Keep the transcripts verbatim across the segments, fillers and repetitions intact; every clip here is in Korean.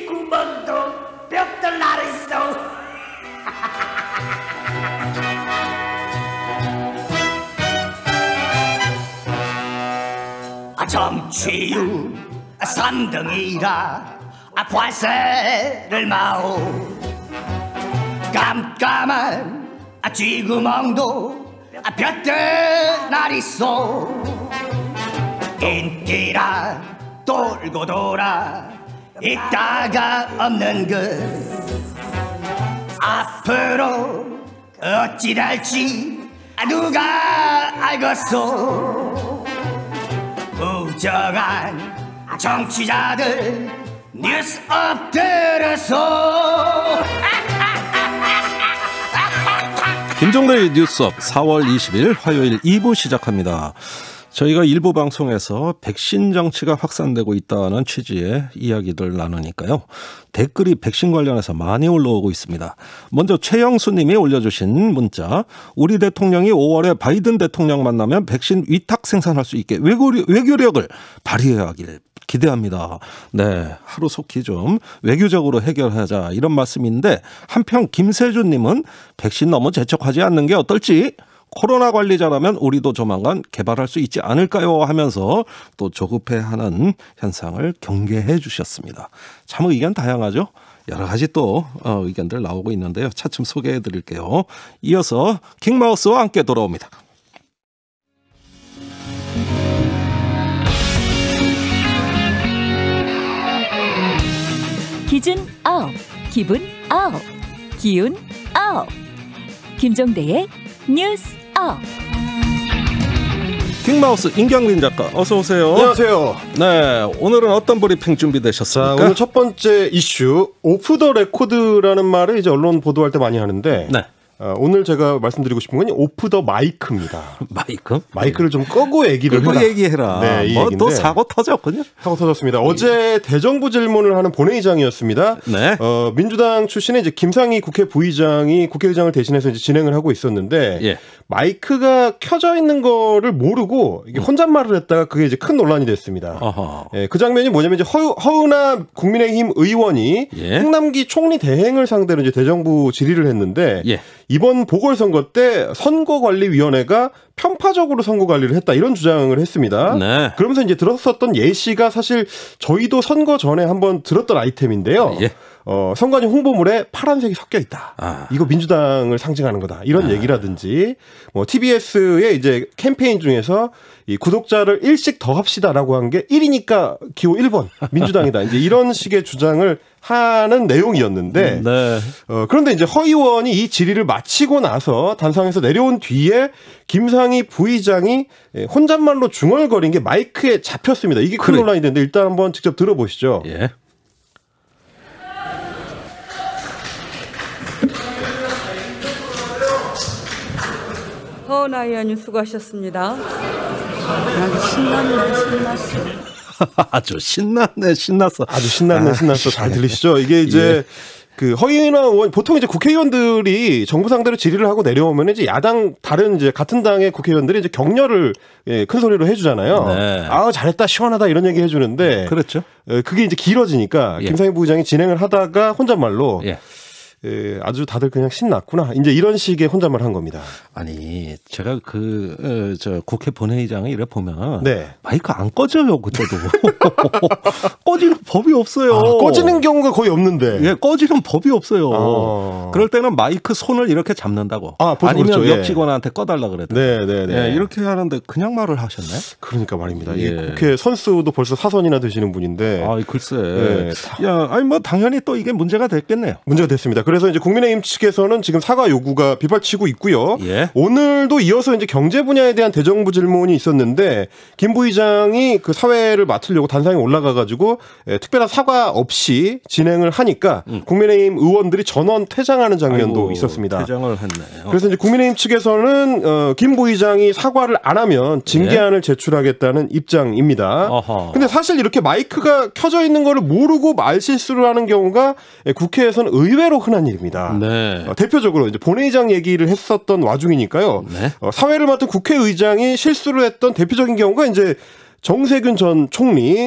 귀구멍도 벽돌 나르소. 정치유 삼등이라 관세를 마오. 깜깜한 쥐구멍도 볕들 나리소. 인기라 돌고 돌아 있다가 없는 것. 앞으로 어찌 될지 누가 알겠소. 부정한 정치자들 뉴스 엎드려소. 김종래의 뉴스업 사월 이십일 화요일 이 부 시작합니다. 저희가 일부 방송에서 백신 정치가 확산되고 있다는 취지의 이야기들 나누니까요. 댓글이 백신 관련해서 많이 올라오고 있습니다. 먼저 최영수 님이 올려주신 문자. 우리 대통령이 오월에 바이든 대통령 만나면 백신 위탁 생산할 수 있게 외교, 외교력을 발휘하길 기대합니다. 네, 하루속히 좀 외교적으로 해결하자 이런 말씀인데, 한편 김세준 님은 백신 너무 재촉하지 않는 게 어떨지, 코로나 관리자라면 우리도 조만간 개발할 수 있지 않을까요 하면서 또 조급해하는 현상을 경계해 주셨습니다. 참 의견 다양하죠. 여러 가지 또 의견들 나오고 있는데요. 차츰 소개해 드릴게요. 이어서 킹마우스와 함께 돌아옵니다. 기준 아홉, 기분 아홉, 기운 아홉. 김종대의 뉴스 업. 킹마우스 임경민 작가 어서 오세요. 안녕하세요. 네, 오늘은 어떤 브리핑 준비되셨습니까? 자, 오늘 첫 번째 이슈, 오프 더 레코드라는 말을 이제 언론 보도할 때 많이 하는데, 네. 어, 오늘 제가 말씀드리고 싶은 건 오프 더 마이크입니다. 마이크? 마이크를 좀 끄고 얘기를 끄고 해라. 얘기해라. 네, 뭐 또 사고 터졌군요. 사고 터졌습니다. 어제 대정부 질문을 하는 본회의장이었습니다. 네. 어, 민주당 출신의 이제 김상희 국회 부의장이 국회의장을 대신해서 이제 진행을 하고 있었는데, 예. 마이크가 켜져 있는 거를 모르고 이게 혼잣말을 했다가 그게 이제 큰 논란이 됐습니다. 예, 그 장면이 뭐냐면 이제 허, 허은하 국민의힘 의원이 예. 홍남기 총리 대행을 상대로 이제 대정부 질의를 했는데, 예. 이번 보궐선거 때 선거관리위원회가 편파적으로 선거관리를 했다 이런 주장을 했습니다. 네. 그러면서 이제 들었었던 예시가 사실 저희도 선거 전에 한번 들었던 아이템인데요. 예. 어, 선관위 홍보물에 파란색이 섞여 있다. 아. 이거 민주당을 상징하는 거다. 이런 아. 얘기라든지, 뭐 티비에스의 이제 캠페인 중에서 이 구독자를 일씩 더 합시다라고 한 게 일이니까 기호 일 번 민주당이다. 이제 이런 식의 주장을 하는 내용이었는데, 네. 어, 그런데 이제 허 의원이 이 질의를 마치고 나서 단상에서 내려온 뒤에 김상희 부의장이 혼잣말로 중얼거린 게 마이크에 잡혔습니다. 이게 큰 그래. 논란이 됐는데 일단 한번 직접 들어보시죠. 예. 허은하 의원님 수고하셨습니다. 아주 신났네, 신났어. 아주 신났네, 신났어. 아주 신났네, 신났어. 잘 들리시죠? 이게 이제 예. 그 허인하 의원, 보통 이제 국회의원들이 정부 상대로 질의를 하고 내려오면 이제 야당 다른 이제 같은 당의 국회의원들이 이제 격려를 예, 큰 소리로 해주잖아요. 네. 아 잘했다, 시원하다 이런 얘기 해주는데, 그렇죠. 예, 그게 이제 길어지니까 예. 김상희 부의장이 진행을 하다가 혼잣말로. 예. 예, 아주 다들 그냥 신났구나. 이제 이런 식의 혼잣말 한 겁니다. 아니, 제가 그, 저, 국회 본회의장에 이래 보면. 네. 마이크 안 꺼져요, 그때도. 꺼지는 법이 없어요. 아, 꺼지는 경우가 거의 없는데. 예, 꺼지는 법이 없어요. 아. 그럴 때는 마이크 손을 이렇게 잡는다고. 아, 아니면 그렇죠. 옆 직원한테 꺼달라 그랬다. 네, 네, 네. 예, 이렇게 하는데 그냥 말을 하셨네? 그러니까 말입니다. 예. 이 국회 선수도 벌써 사선이나 되시는 분인데. 아, 글쎄. 네. 야, 아니, 뭐, 당연히 또 이게 문제가 됐겠네요. 문제가 됐습니다. 그래서 이제 국민의힘 측에서는 지금 사과 요구가 빗발치고 있고요. 예. 오늘도 이어서 이제 경제 분야에 대한 대정부 질문이 있었는데 김 부의장이 그 사회를 맡으려고 단상에 올라가가지고 예, 특별한 사과 없이 진행을 하니까 음. 국민의힘 의원들이 전원 퇴장하는 장면도 아이고, 있었습니다. 퇴장을 했네요. 그래서 이제 국민의힘 측에서는 어, 김 부의장이 사과를 안 하면 징계안을 예. 제출하겠다는 입장입니다. 어허. 근데 사실 이렇게 마이크가 켜져 있는 거를 모르고 말 실수를 하는 경우가 국회에서는 의외로 흔한 일입니다. 네. 어, 대표적으로 이제 본회의장 얘기를 했었던 와중이니까요. 네. 어, 사회를 맡은 국회의장이 실수를 했던 대표적인 경우가 이제 정세균 전 총리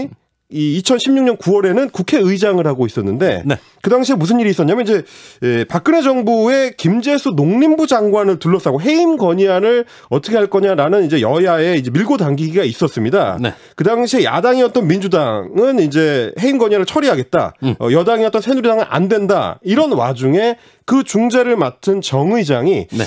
이 이천십육 년 구월에는 국회의장을 하고 있었는데 네. 그 당시에 무슨 일이 있었냐면 이제 예, 박근혜 정부의 김재수 농림부 장관을 둘러싸고 해임 건의안을 어떻게 할 거냐라는 이제 여야의 이제 밀고 당기기가 있었습니다. 네. 그 당시에 야당이었던 민주당은 이제 해임 건의안을 처리하겠다. 음. 어, 여당이었던 새누리당은 안 된다. 이런 와중에 그 중재를 맡은 정 의장이 네.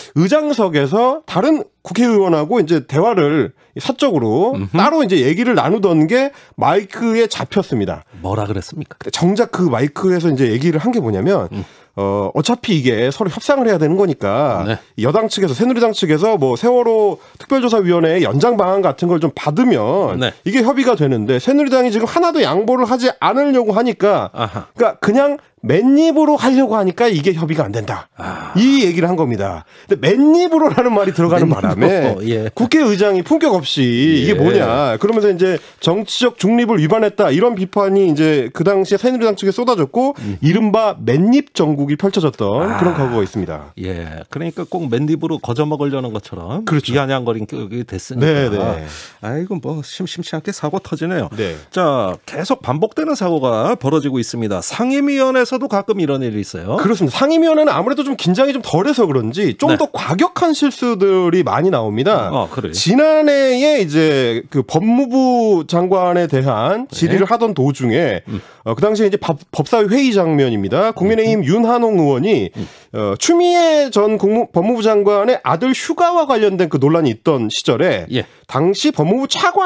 의장석에서 다른 국회의원하고 이제 대화를 사적으로 음흠. 따로 이제 얘기를 나누던 게 마이크에 잡혔습니다. 뭐라 그랬습니까? 정작 그 마이크에서 이제 얘기를 한 게 뭐냐면 음. 어, 어차피 이게 서로 협상을 해야 되는 거니까 네. 여당 측에서 새누리당 측에서 뭐 세월호 특별조사위원회의 연장 방안 같은 걸 좀 받으면 네. 이게 협의가 되는데 새누리당이 지금 하나도 양보를 하지 않으려고 하니까 아하. 그러니까 그냥 맨입으로 하려고 하니까 이게 협의가 안 된다. 아. 이 얘기를 한 겁니다. 근데 맨입으로라는 말이 들어가는 바람에 예. 국회의장이 품격 없이 예. 이게 뭐냐. 그러면서 이제 정치적 중립을 위반했다. 이런 비판이 이제 그 당시에 새누리당 측에 쏟아졌고 음. 이른바 맨입 정국이 펼쳐졌던 아. 그런 과거가 있습니다. 예. 그러니까 꼭 맨입으로 거저먹으려는 것처럼 그렇죠. 비아냥거리게 됐으니까. 네네. 아이고 뭐 심심치 않게 사고 터지네요. 네. 자, 계속 반복되는 사고가 벌어지고 있습니다. 상임위원회 에서도 가끔 이런 일이 있어요. 그렇습니다. 상임위원회는 아무래도 좀 긴장이 좀 덜해서 그런지 좀 더 네. 과격한 실수들이 많이 나옵니다. 아, 그래요? 지난해에 이제 그 법무부 장관에 대한 질의를 네. 하던 도중에 음. 어, 그 당시에 이제 법, 법사위 회의 장면입니다. 국민의힘 음. 윤한홍 의원이 음. 어, 추미애 전 국무, 법무부 장관의 아들 휴가와 관련된 그 논란이 있던 시절에 예. 당시 법무부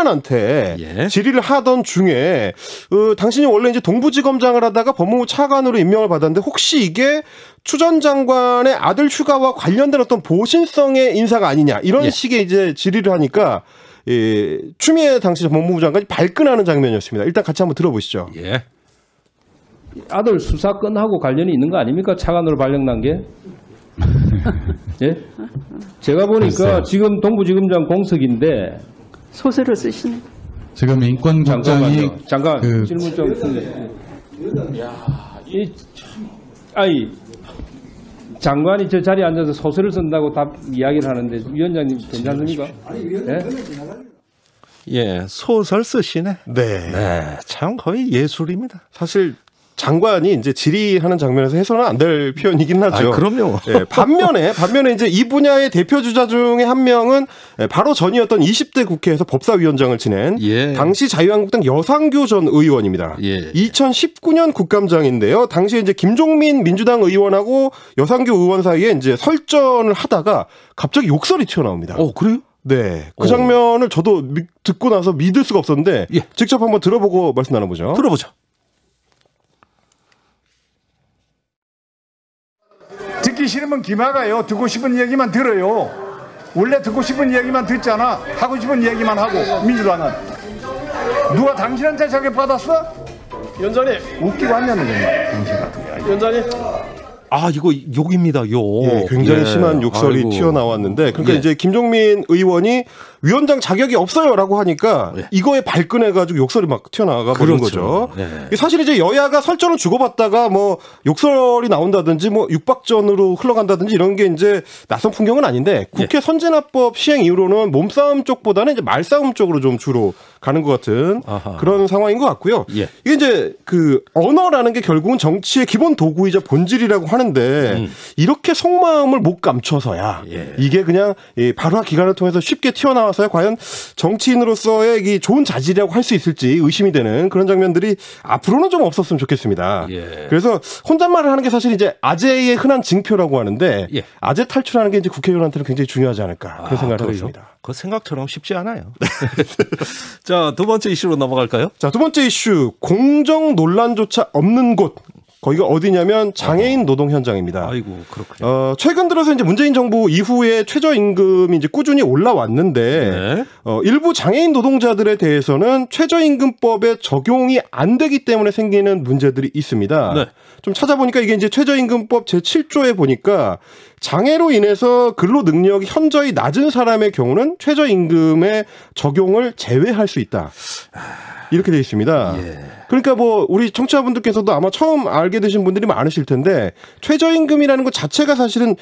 차관한테 예. 질의를 하던 중에 어, 당신이 원래 이제 동부지검장을 하다가 법무부 차관으로 임명을 받았는데 혹시 이게 추 전 장관의 아들 휴가와 관련된 어떤 보신성의 인사가 아니냐 이런 예. 식의 이제 질의를 하니까 예, 추미애 당시 법무부 장관이 발끈하는 장면이었습니다. 일단 같이 한번 들어보시죠. 예. 아들 수사건하고 관련이 있는 거 아닙니까? 차관으로 발령난 게. 예? 제가 보니까 글쎄요. 지금 동부지검장 공석인데 소설을 쓰시네. 지금 인권국장이 잠깐 그... 질문 좀 드릴게요. 야, 이 아이 장관이 저 자리에 앉아서 소설을 쓴다고 답 이야기를 하는데 위원장님 괜찮습니까? 예? 예, 소설 쓰시네. 네. 네, 참 거의 예술입니다. 사실 장관이 이제 질의하는 장면에서 해서는 안 될 표현이긴 하죠. 아, 그럼요. 예, 반면에 반면에 이제 이 분야의 대표 주자 중에 한 명은 바로 전이었던 이십 대 국회에서 법사위원장을 지낸 예. 당시 자유한국당 여상규 전 의원입니다. 예. 이천십구 년 국감장인데요. 당시에 이제 김종민 민주당 의원하고 여상규 의원 사이에 이제 설전을 하다가 갑자기 욕설이 튀어나옵니다. 어, 그래요? 네. 그 장면을 저도 미, 듣고 나서 믿을 수가 없었는데 예. 직접 한번 들어보고 말씀 나눠보죠. 들어보죠. 듣기 싫으면 귀마가요. 듣고 싶은 얘기만 들어요. 원래 듣고 싶은 얘기만 듣잖아. 하고 싶은 얘기만 하고 민주당은. 누가 당신한테 자격 받았어? 위원장님. 웃기고 왔냐는 정말. 당신 같은 게. 위원장님. 아, 이거 욕입니다. 욕. 예, 굉장히 예. 심한 욕설이 아이고. 튀어나왔는데 그러니까 예. 이제 김종민 의원이 위원장 자격이 없어요라고 하니까 예. 이거에 발끈해가지고 욕설이 막 튀어나가 버린 그렇죠. 거죠. 예. 사실 이제 여야가 설전을 주고받다가 뭐 욕설이 나온다든지 뭐 육박전으로 흘러간다든지 이런 게 이제 낯선 풍경은 아닌데 국회 예. 선진화법 시행 이후로는 몸싸움 쪽보다는 이제 말싸움 쪽으로 좀 주로 가는 것 같은 아하. 그런 상황인 것 같고요. 예. 이게 이제 그 언어라는 게 결국은 정치의 기본 도구이자 본질이라고 하는데 음. 이렇게 속마음을 못 감춰서야 예. 이게 그냥 발화 기간을 통해서 쉽게 튀어나와서야 과연 정치인으로서의 이 좋은 자질이라고 할 수 있을지 의심이 되는 그런 장면들이 앞으로는 좀 없었으면 좋겠습니다. 예. 그래서 혼잣말을 하는 게 사실 이제 아재의 흔한 징표라고 하는데 예. 아재 탈출하는 게 이제 국회의원한테는 굉장히 중요하지 않을까 그런 아, 생각을 하고 있습니다. 그 생각처럼 쉽지 않아요. 자, 두 번째 이슈로 넘어갈까요? 자, 두 번째 이슈 공정 논란조차 없는 곳. 거기가 어디냐면 장애인 노동 현장입니다. 아이고, 그렇군요. 어, 최근 들어서 이제 문재인 정부 이후에 최저임금이 이제 꾸준히 올라왔는데 네. 어, 일부 장애인 노동자들에 대해서는 최저임금법에 적용이 안 되기 때문에 생기는 문제들이 있습니다. 네. 좀 찾아보니까 이게 이제 최저임금법 제칠 조에 보니까 장애로 인해서 근로 능력이 현저히 낮은 사람의 경우는 최저임금의 적용을 제외할 수 있다. 이렇게 되어 있습니다. 예. 그러니까 뭐 우리 청취자분들께서도 아마 처음 알게 되신 분들이 많으실 텐데 최저임금이라는 것 자체가 사실은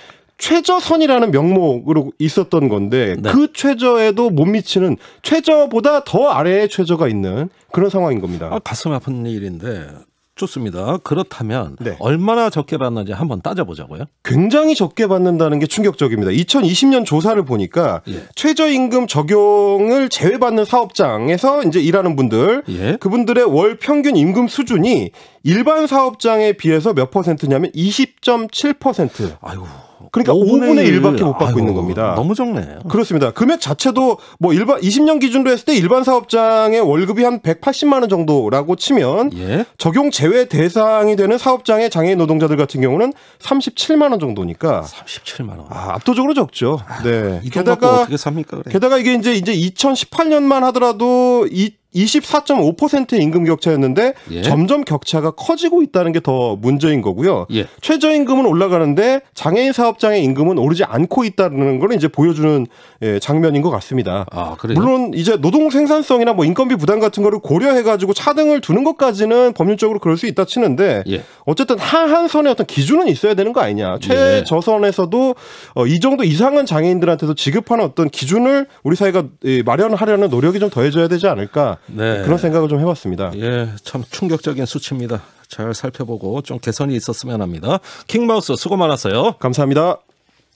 최저선이라는 명목으로 있었던 건데 네. 그 최저에도 못 미치는 최저보다 더 아래의 최저가 있는 그런 상황인 겁니다. 아, 가슴 아픈 일인데 좋습니다. 그렇다면 네. 얼마나 적게 받는지 한번 따져보자고요. 굉장히 적게 받는다는 게 충격적입니다. 이천이십 년 조사를 보니까 예. 최저임금 적용을 제외받는 사업장에서 이제 일하는 분들 예. 그분들의 월 평균 임금 수준이 일반 사업장에 비해서 몇 퍼센트냐면 이십 점 칠 퍼센트. 아이고. 그러니까 오분의 일밖에 못 받고 아이고, 있는 겁니다. 너무 적네요. 그렇습니다. 금액 자체도 뭐 일반 이십 년 기준으로 했을 때 일반 사업장의 월급이 한 백팔십만 원 정도라고 치면 예? 적용 제외 대상이 되는 사업장의 장애인 노동자들 같은 경우는 삼십칠만 원 정도니까 삼십칠만 원. 아, 압도적으로 적죠. 네. 이 게다가 어떻게 삽니까? 그래. 게다가 이게 이제 이제 이천십팔 년만 하더라도 이 이십사 점 오 퍼센트의 임금 격차였는데 예. 점점 격차가 커지고 있다는 게 더 문제인 거고요. 예. 최저임금은 올라가는데 장애인 사업장의 임금은 오르지 않고 있다는 걸 이제 보여주는 장면인 것 같습니다. 아, 그래요? 물론 이제 노동 생산성이나 뭐 인건비 부담 같은 거를 고려해가지고 차등을 두는 것까지는 법률적으로 그럴 수 있다 치는데 예. 어쨌든 하한선의 어떤 기준은 있어야 되는 거 아니냐. 최저선에서도 이 정도 이상은 장애인들한테도 지급하는 어떤 기준을 우리 사회가 마련하려는 노력이 좀 더해져야 되지 않을까. 네. 그런 생각을 좀 해봤습니다. 예, 참 충격적인 수치입니다. 잘 살펴보고 좀 개선이 있었으면 합니다. 킹마우스 수고 많았어요. 감사합니다.